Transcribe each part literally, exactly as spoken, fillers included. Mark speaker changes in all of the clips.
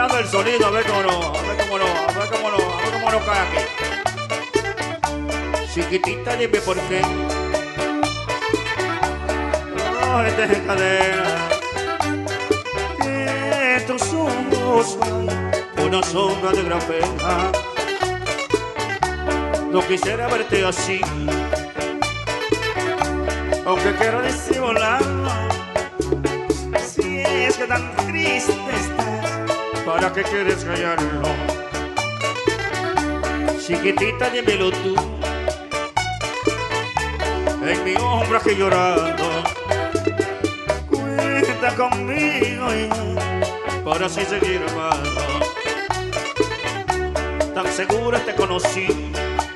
Speaker 1: Escuchando el sonido, a ver cómo no, a ver cómo no, a ver cómo no, a ver cómo no cae aquí. Chiquitita, dime por qué. No estés en cadena. Que tus ojos hay una sombra de gran pena. No quisiera verte así, aunque quiero disimularlo. Si es que tan triste estás, ¿para qué quieres callarlo? Chiquitita, dímelo tú. En mi hombro aquí llorando, cuenta conmigo ya, para así seguir amando. Tan segura te conocí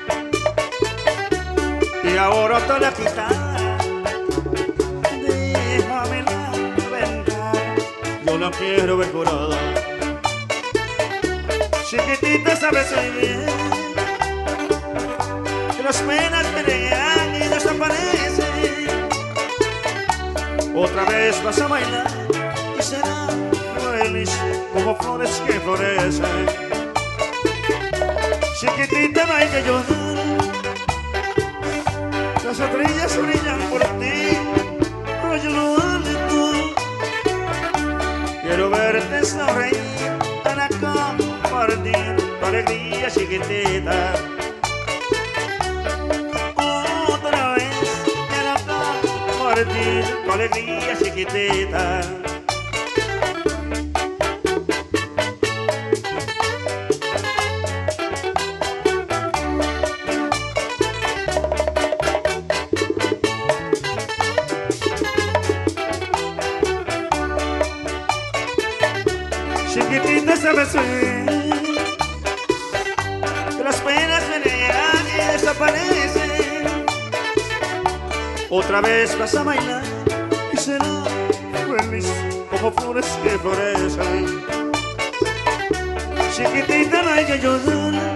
Speaker 1: y ahora te la quitada. Déjame la verdad, yo la quiero ver curada. Chiquitita, sabes muy bien que las penas pelean y desaparecen. Otra vez vas a bailar y será feliz como flores que florecen. Chiquitita, no hay que llorar, las estrellas brillan por ti, pero yo no vale tú. Quiero verte sonreír para compartir tu alegría, chiquitita. Otra vez quiero compartir tu alegría, chiquitita. Chiquitita, sabes bien que las penas veneran y desaparecen. Otra vez vas a bailar y será feliz como flores que florecen. Chiquitita, no hay que llorar,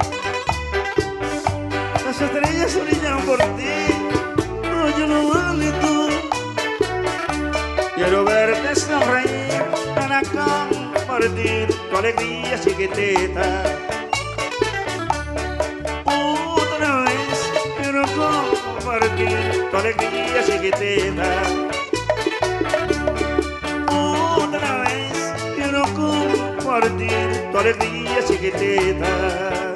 Speaker 1: las estrellas brillan por ti, pero yo no vale tú. Quiero verte sonreír para compartir tu alegría, chiquitita. Otra vez quiero compartir tu alegría, chiquitita. Otra vez quiero compartir tu alegría, chiquitita.